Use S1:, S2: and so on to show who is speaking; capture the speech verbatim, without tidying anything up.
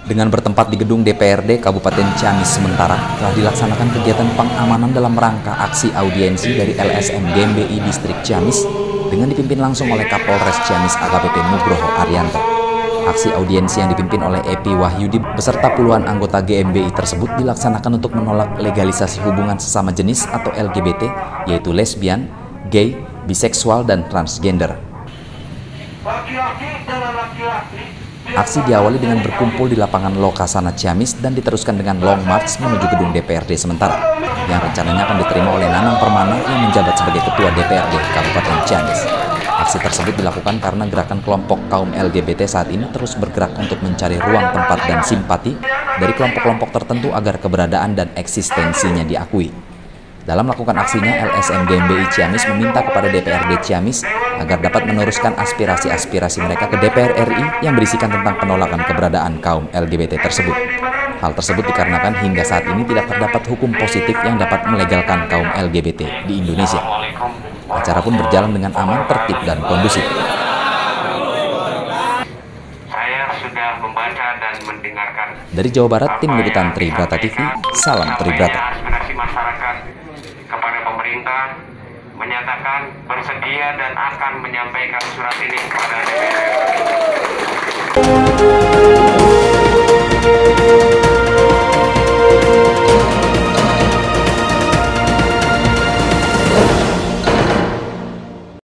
S1: Dengan bertempat di gedung D P R D Kabupaten Ciamis sementara, telah dilaksanakan kegiatan pengamanan dalam rangka aksi audiensi dari L S M G M B I Distrik Ciamis dengan dipimpin langsung oleh Kapolres Ciamis A K B P Nugroho Arianto. Aksi audiensi yang dipimpin oleh Epi Wahyudi beserta puluhan anggota G M B I tersebut dilaksanakan untuk menolak legalisasi hubungan sesama jenis atau L G B T, yaitu lesbian, gay, biseksual, dan transgender. Aksi diawali dengan berkumpul di lapangan Lokasana Ciamis dan diteruskan dengan long march menuju gedung D P R D sementara, yang rencananya akan diterima oleh Nanang Permana yang menjabat sebagai Ketua D P R D Kabupaten Ciamis. Aksi tersebut dilakukan karena gerakan kelompok kaum L G B T saat ini terus bergerak untuk mencari ruang tempat dan simpati dari kelompok-kelompok tertentu agar keberadaan dan eksistensinya diakui. Dalam melakukan aksinya, L S M G M B I Ciamis meminta kepada D P R D Ciamis agar dapat meneruskan aspirasi-aspirasi mereka ke D P R R I yang berisikan tentang penolakan keberadaan kaum L G B T tersebut. Hal tersebut dikarenakan hingga saat ini tidak terdapat hukum positif yang dapat melegalkan kaum L G B T di Indonesia. Acara pun berjalan dengan aman, tertib, dan kondusif.
S2: Saya sudah membaca dan mendengarkan.
S1: Dari Jawa Barat, tim liputan Tribrata T V, salam Tribrata.
S2: Aspirasi masyarakat kepada pemerintah menyatakan bersedia dan akan menyampaikan surat ini kepada D P R.